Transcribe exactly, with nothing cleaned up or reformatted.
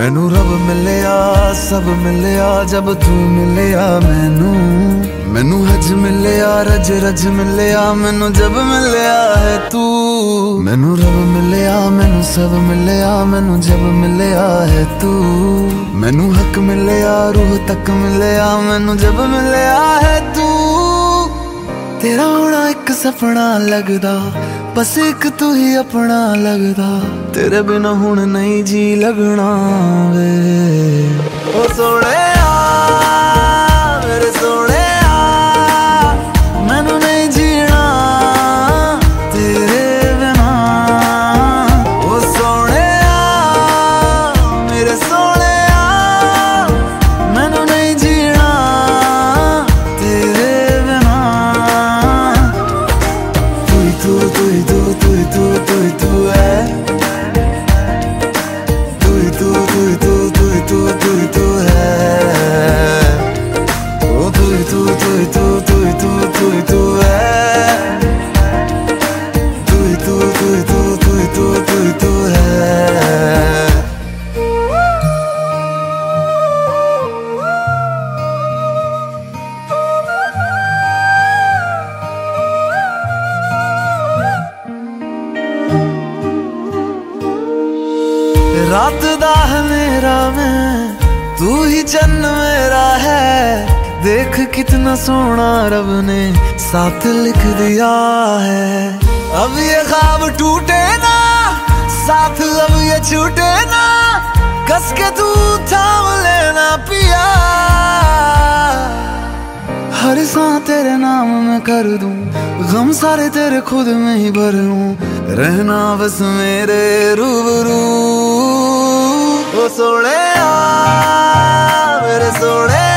मैनू रब मिलिया सब मिलिया जब तू मिलिया मैनू। मैनू हज मिलिया रज रज मिलिया मैनू जब मिलिया है तू। मैनू रब मिलिया मैनू सब मिलिया मैनू जब मिलिया है तू। मैनू हक मिलिया रूह तक मिलिया मैनू जब मिलिया है तू। तेरा होना एक सपना लगदा बस एक तू ही अपना लगदा। तेरे बिना हुण नहीं जी लगना वे ओ सोने मेरे सोने मैनू नहीं जीना तेरे बिना। ओ सोने मेरे सोने मैनू नहीं जीना तेरे बिना। तू ही तू तू ही तू तू ही तू तू ही तू है। तू ही तू तू ही तू तू ही तू तू ही तू है। ओ तू ही तू तू ही तू तू ही तू तू ही तू है। तू ही तू तू ही तू तू ही तू तू ही तू है। रात दा मेरा मैं तू ही चन्न मेरा है। देख कितना सोना रब ने साथ लिख दिया है। अब ये ख्वाब टूटे ना साथ अब ये छूटे ना। कस के तू थाम लेना पिया। हर सांस तेरे नाम में कर दूं गम सारे तेरे खुद में ही भर लूं। रहना बस मेरे रूबरू ओ सोने मेरे सोने।